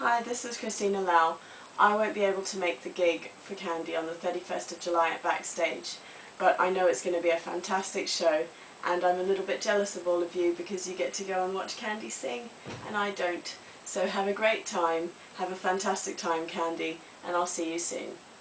Hi, this is Christina Lau. I won't be able to make the gig for Candy on the 31st of July at Backstage, but I know it's going to be a fantastic show, and I'm a little bit jealous of all of you because you get to go and watch Candy sing, and I don't. So have a great time, have a fantastic time, Candy, and I'll see you soon.